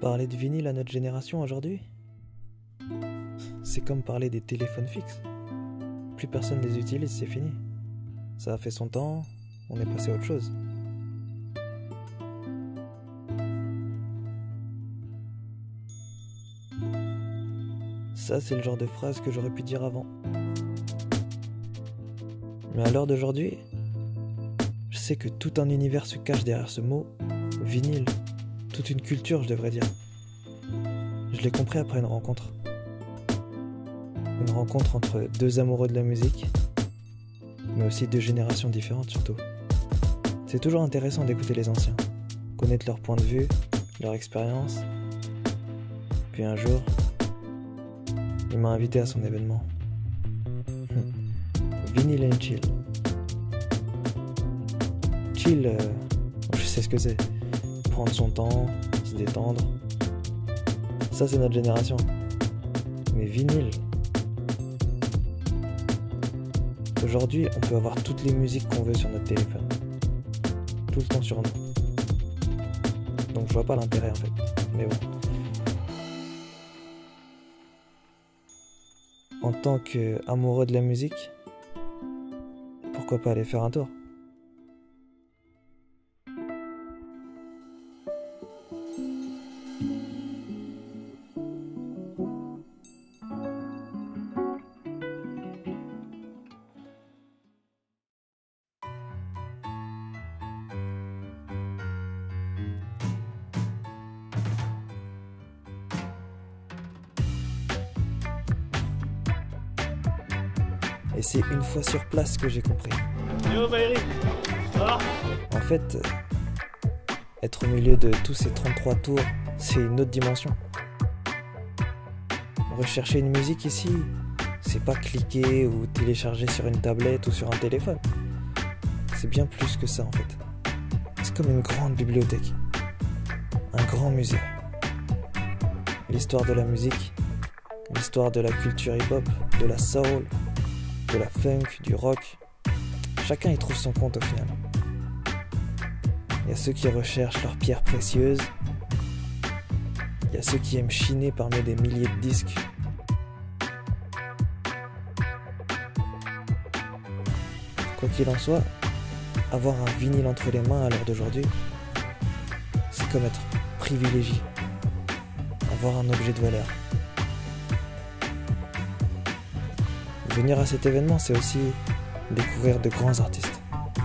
Parler de vinyle à notre génération aujourd'hui, c'est comme parler des téléphones fixes. Plus personne les utilise, c'est fini. Ça a fait son temps, on est passé à autre chose. Ça, c'est le genre de phrase que j'aurais pu dire avant. Mais à l'heure d'aujourd'hui, je sais que tout un univers se cache derrière ce mot, vinyle. Toute une culture, je devrais dire. Je l'ai compris après une rencontre. Une rencontre entre deux amoureux de la musique, mais aussi deux générations différentes surtout. C'est toujours intéressant d'écouter les anciens, connaître leur point de vue, leur expérience. Puis un jour, il m'a invité à son événement. Vinyl and chill. Chill, je sais ce que c'est. Prendre son temps, se détendre. Ça, c'est notre génération. Mais vinyle. Aujourd'hui, on peut avoir toutes les musiques qu'on veut sur notre téléphone. Tout le temps sur nous. Donc je vois pas l'intérêt en fait. Mais bon. En tant qu'amoureux de la musique, pourquoi pas aller faire un tour ? Et c'est une fois sur place que j'ai compris. Yo Valérie, ça va ? En fait, être au milieu de tous ces 33 tours, c'est une autre dimension. Rechercher une musique ici, c'est pas cliquer ou télécharger sur une tablette ou sur un téléphone. C'est bien plus que ça en fait. C'est comme une grande bibliothèque. Un grand musée. L'histoire de la musique, l'histoire de la culture hip-hop, de la soul, de la funk, du rock. Chacun y trouve son compte au final. Il y a ceux qui recherchent leurs pierres précieuses. Il y a ceux qui aiment chiner parmi des milliers de disques. Quoi qu'il en soit, avoir un vinyle entre les mains à l'heure d'aujourd'hui, c'est comme être privilégié. Avoir un objet de valeur. Venir à cet événement, c'est aussi découvrir de grands artistes.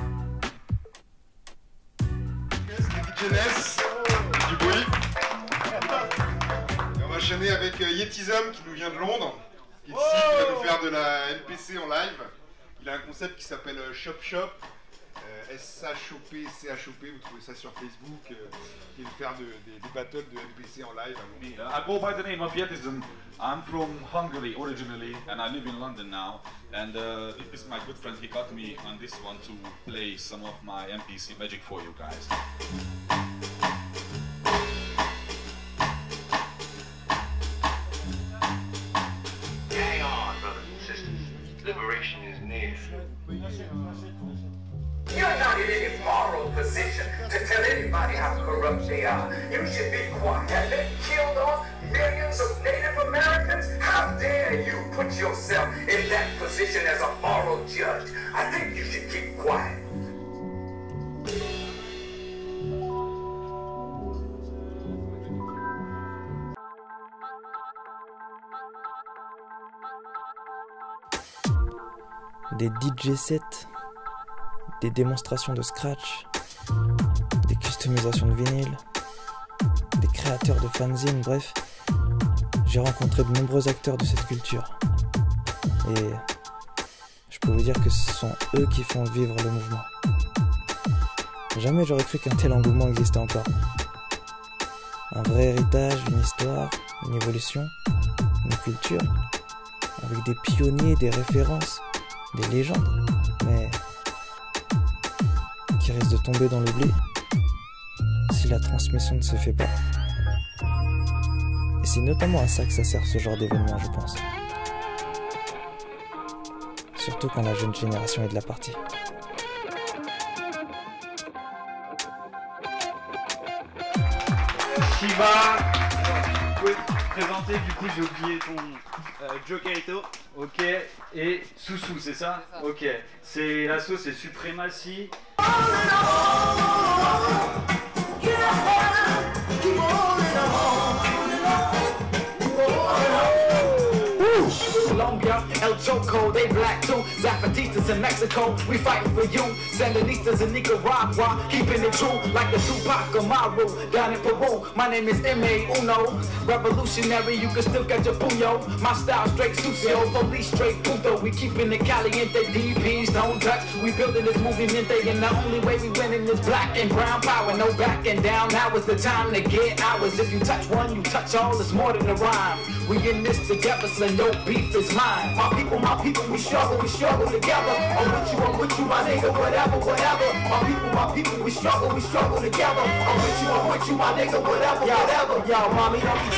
Jeunesse, du bruit. Et on va enchaîner avec Yetism qui nous vient de Londres, qui est ici, qui va nous faire de la NPC en live. Il a un concept qui s'appelle Shop Shop, S-H-O-P, C-H-O-P, vous trouvez ça sur Facebook. Il va faire des battles de NPC en live. I go by the name of Yetism. I'm from Hungary originally, and I live in London now. And this is my good friend. He got me on this one to play some of my MPC magic for you guys. Hang on, brothers and sisters. Liberation is near. You're not in any moral position to tell anybody how corrupt they are. You should be quiet. They killed off millions of Native Americans. How dare you put yourself in that position as a moral judge? I think you should keep quiet. Des DJ sets, des démonstrations de scratch, des customisations de vinyle, des créateurs de fanzines, bref, j'ai rencontré de nombreux acteurs de cette culture. Et je peux vous dire que ce sont eux qui font vivre le mouvement. Jamais j'aurais cru qu'un tel engouement existait encore. Un vrai héritage, une histoire, une évolution, une culture, avec des pionniers, des références, des légendes, mais qui risquent de tomber dans l'oubli si la transmission ne se fait pas. Et c'est notamment à ça que ça sert ce genre d'événement, je pense. Surtout quand la jeune génération est de la partie. Shiva pouvez te présenter, du coup j'ai oublié ton Joe Carito. Ok, et Soussou, c'est ça? Ok, c'est la sauce, c'est Supremacy. Colombia, El Choco, they black too. Zapatistas in Mexico, we fighting for you. Sandinistas in Nicaragua, keeping it true like the Tupac Amaru. Down in Peru, my name is M.A. Uno. Revolutionary, you can still get your puño. My style straight sucio, police straight puto. We keeping it caliente, DPs don't touch. We building this movimiento, and the only way we winning is black and brown power. No backing down, now is the time to get ours. If you touch one, you touch all, it's more than a rhyme. We in this together, so no beef is mine. My people, we struggle together. I'm with you, my nigga, whatever. My people, we struggle together. I'm with you, my nigga, whatever. Yo, mommy, don't be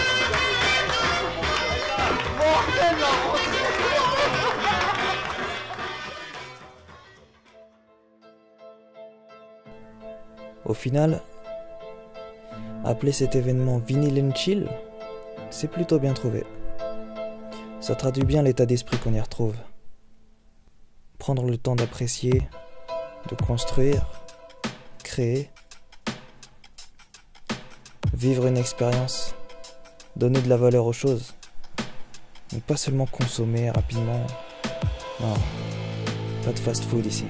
Au final, appeler cet événement Vinyl and Chill, c'est plutôt bien trouvé. Ça traduit bien l'état d'esprit qu'on y retrouve. Prendre le temps d'apprécier, de construire, créer, vivre une expérience, donner de la valeur aux choses. Donc pas seulement consommer rapidement. Non, pas de fast-food ici.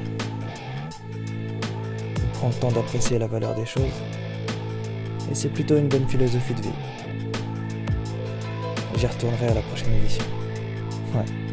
On prend le temps d'apprécier la valeur des choses. Et c'est plutôt une bonne philosophie de vie. J'y retournerai à la prochaine édition. Ouais.